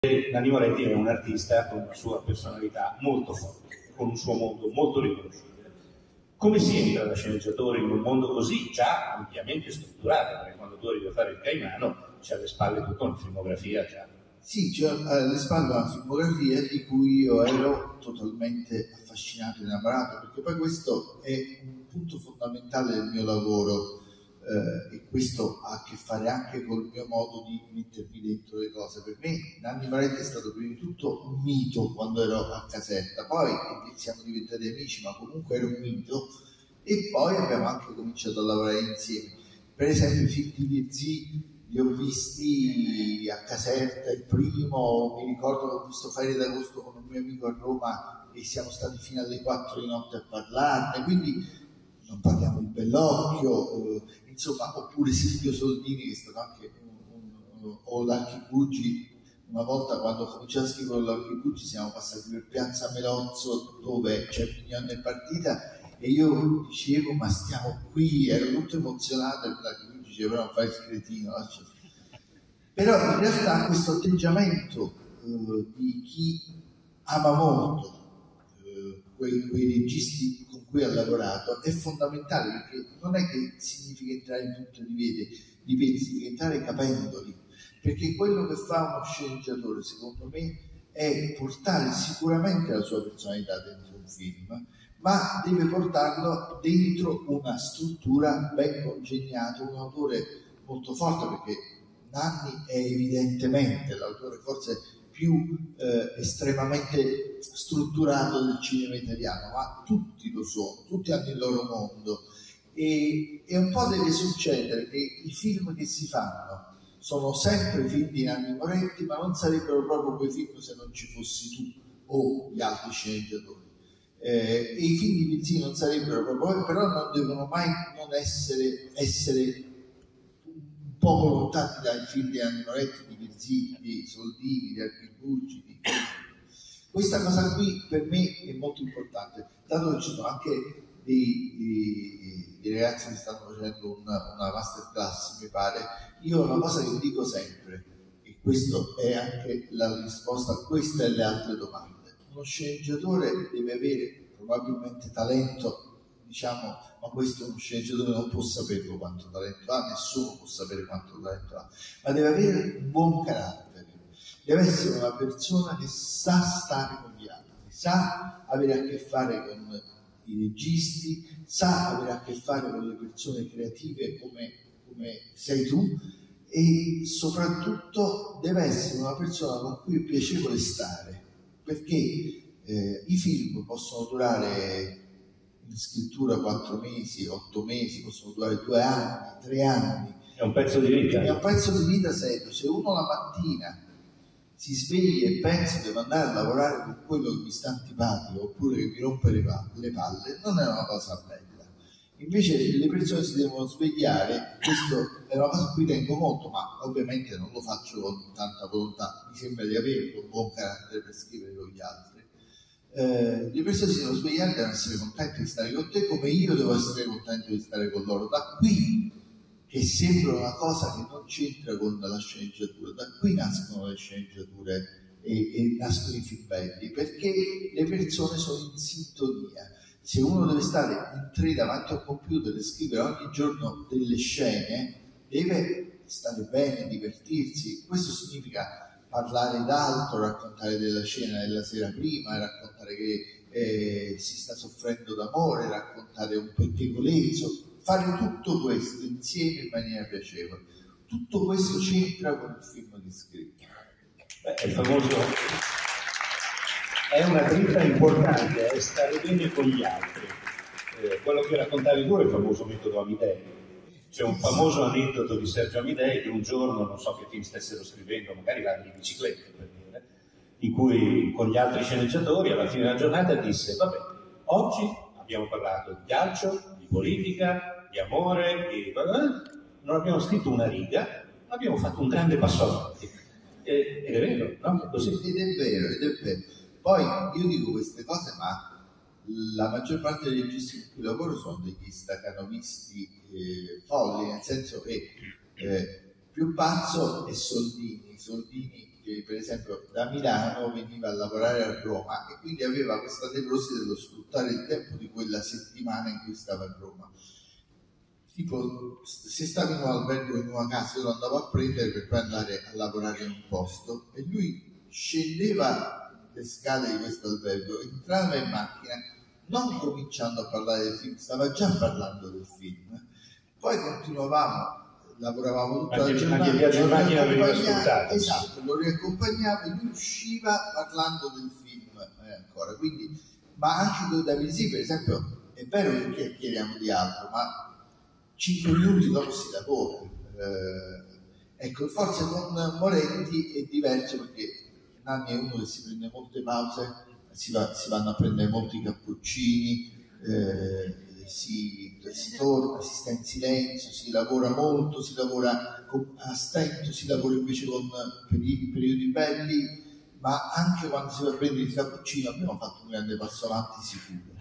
Nanni Moretti è un artista con una sua personalità molto forte, con un suo mondo molto riconoscibile. Come si entra da sceneggiatore in un mondo così già ampiamente strutturato? Perché quando tu arrivi a fare il Caimano c'è alle spalle tutta una filmografia già. Sì, c'è alle spalle una filmografia di cui io ero totalmente affascinato e innamorato, perché poi questo è un punto fondamentale del mio lavoro. E questo ha a che fare anche col mio modo di mettermi dentro le cose. Per me Nanni Moretti è stato prima di tutto un mito quando ero a Caserta, poi siamo diventati amici, ma comunque era un mito, e poi abbiamo anche cominciato a lavorare insieme. Per esempio i film di Virzì li ho visti a Caserta, il primo, mi ricordo che ho visto Ferie d'Agosto con un mio amico a Roma e siamo stati fino alle 4 di notte a parlarne, quindi non parliamo di Bellocchio, insomma, oppure Silvio Soldini, che è stato anche o l'Archibugi. Una volta quando ho cominciato a scrivere l'Archibugi siamo passati per Piazza Melozzo dove c'è Mignon in partita e io dicevo ma stiamo qui, ero tutto emozionato e l'Archibugi diceva non fai il cretino, però in realtà questo atteggiamento di chi ama molto quei registi con cui ha lavorato è fondamentale, perché non è che significa entrare in punta di piedi, significa entrare capendoli, perché quello che fa uno sceneggiatore secondo me è portare sicuramente la sua personalità dentro un film, ma deve portarlo dentro una struttura ben congegnata, un autore molto forte, perché Nanni è evidentemente l'autore forse più estremamente strutturato del cinema italiano, ma tutti lo sono, tutti hanno il loro mondo e un po' deve succedere che i film che si fanno sono sempre film di Nanni Moretti, ma non sarebbero proprio quei film se non ci fossi tu o gli altri sceneggiatori. E i film di Virzì non sarebbero proprio, però non devono mai non essere un po' lontani dai film di Nanni Moretti, di Virzì, di Soldini, di Archibugi. Questa cosa qui per me è molto importante, dato che ci sono anche dei ragazzi che stanno facendo una masterclass, mi pare. Io una cosa che dico sempre, e questo è anche la risposta a questa e le altre domande: uno sceneggiatore deve avere probabilmente talento, diciamo, ma questo uno sceneggiatore non può saperlo quanto talento ha, nessuno può sapere quanto talento ha, ma deve avere un buon carattere, deve essere una persona che sa stare con gli altri, sa avere a che fare con i registi, sa avere a che fare con le persone creative come sei tu, e soprattutto deve essere una persona con cui è piacevole stare, perché i film possono durare in scrittura 4 mesi, 8 mesi, possono durare 2 anni, 3 anni. È un pezzo di vita. È un pezzo di vita serio. Se uno la mattina si sveglia e pensa che deve andare a lavorare con quello che mi sta antipatico oppure che mi rompe le palle, non è una cosa bella. Invece le persone si devono svegliare, questo è una cosa a cui tengo molto, ma ovviamente non lo faccio con tanta volontà, mi sembra di avere un buon carattere per scrivere con gli altri. Le persone si devono svegliare, devono essere contenti di stare con te come io devo essere contento di stare con loro. Da qui, che sembra una cosa che non c'entra con la sceneggiatura, da qui nascono le sceneggiature e nascono i film belli, perché le persone sono in sintonia. Se uno deve stare in 3 davanti a un computer e scrivere ogni giorno delle scene, deve stare bene, divertirsi. Questo significa parlare d'altro, raccontare della scena della sera prima, raccontare che si sta soffrendo d'amore, raccontare un pettegolezzo, fare tutto questo insieme in maniera piacevole. Tutto questo c'entra con il film che scrive. È il famoso... È una dritta importante, è stare bene con gli altri. Quello che raccontavi tu è il famoso metodo Amidei. C'è un famoso aneddoto di Sergio Amidei che un giorno, non so che film stessero scrivendo, magari la di bicicletta per dire, in cui con gli altri sceneggiatori alla fine della giornata disse: vabbè, oggi abbiamo parlato di calcio, di politica, di amore, non abbiamo scritto una riga, abbiamo fatto un grande passo avanti. Ed è vero, no? Così. Ed è vero. Poi io dico queste cose, ma la maggior parte dei registi con cui lavoro sono degli stacanovisti folli, nel senso che più pazzo è Soldini che per esempio da Milano veniva a lavorare a Roma e quindi aveva questa nevrosi dello sfruttare il tempo di quella settimana in cui stava a Roma. Tipo, se stavo in un albergo, in una casa, io lo andavo a prendere per poi andare a lavorare in un posto e lui scendeva le scale di questo albergo, entrava in macchina, non cominciando a parlare del film, stava già parlando del film. Poi continuavamo, lavoravamo tutta la giornata. Anche il viaggio in macchina veniva sfruttato. Esatto, lo riaccompagnava e lui usciva parlando del film ancora. Quindi, ma anche da Davide, per esempio, è vero che chiacchieriamo di altro, ma 5 minuti dopo si lavora. Ecco, forse con Moretti è diverso perché Nanni è uno che si prende molte pause, si vanno a prendere molti cappuccini, si torna, si sta in silenzio, si lavora molto, si lavora a stento, si lavora invece con periodi belli, ma anche quando si va a prendere il cappuccino abbiamo fatto un grande passo avanti sicuro.